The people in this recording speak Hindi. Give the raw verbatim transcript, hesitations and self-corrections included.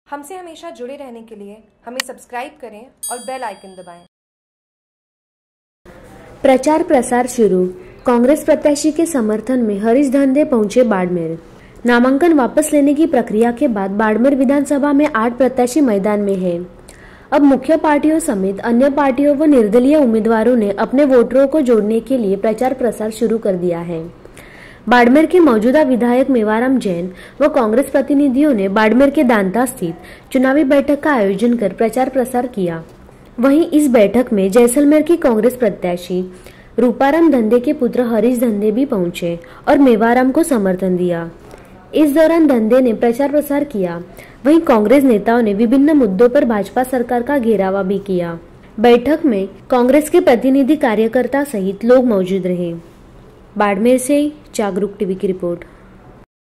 हमसे हमेशा जुड़े रहने के लिए हमें सब्सक्राइब करें और बेल आइकन दबाएं। प्रचार प्रसार शुरू। कांग्रेस प्रत्याशी के समर्थन में हरीश धंदे पहुंचे बाड़मेर। नामांकन वापस लेने की प्रक्रिया के बाद बाड़मेर विधानसभा में आठ प्रत्याशी मैदान में हैं। अब मुख्य पार्टियों समेत अन्य पार्टियों व निर्दलीय उम्मीदवारों ने अपने वोटरों को जोड़ने के लिए प्रचार प्रसार शुरू कर दिया है। बाड़मेर के मौजूदा विधायक मेवाराम जैन व कांग्रेस प्रतिनिधियों ने बाड़मेर के दांता स्थित चुनावी बैठक का आयोजन कर प्रचार प्रसार किया। वहीं इस बैठक में जैसलमेर की कांग्रेस प्रत्याशी रूपाराम धंदे के पुत्र हरीश धंदे भी पहुंचे और मेवाराम को समर्थन दिया। इस दौरान धंदे ने प्रचार प्रसार किया। वहीं कांग्रेस नेताओं ने विभिन्न मुद्दों पर भाजपा सरकार का घेरावा भी किया। बैठक में कांग्रेस के प्रतिनिधि कार्यकर्ता सहित लोग मौजूद रहे। बाड़मेर से जागरूक टीवी की रिपोर्ट।